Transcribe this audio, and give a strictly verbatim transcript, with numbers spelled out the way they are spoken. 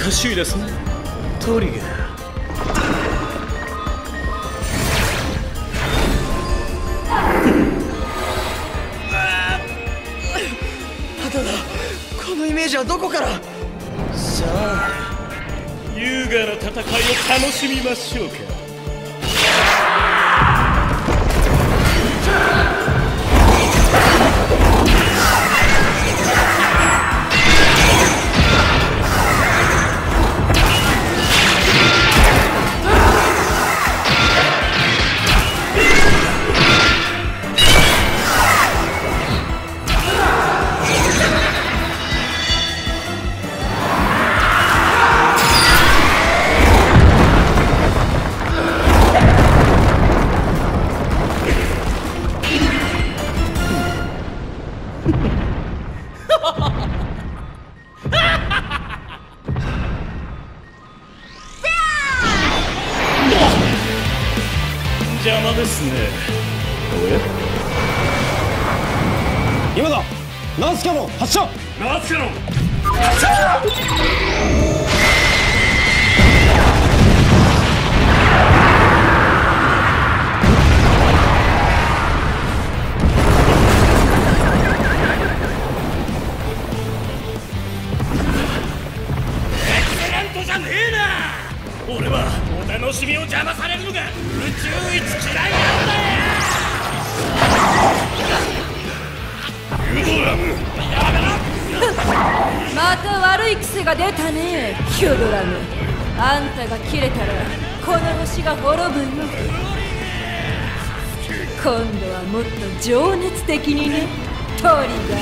かしいですね、トリガー。 ただこのイメージはどこから？ さあ、優雅な戦いを楽しみましょうか。邪魔ですね。おや？ 今だ！ナースキャノン発射！ ナースキャノン発射！エクセレントじゃねえな！俺はお楽しみを邪魔されるのが宇宙一嫌いなんだよ。ユドラム、やめろ！ また悪い癖が出たね、ヒュドラム。あんたが切れたらこの星が滅ぶよ。今度はもっと情熱的にね、トリガー。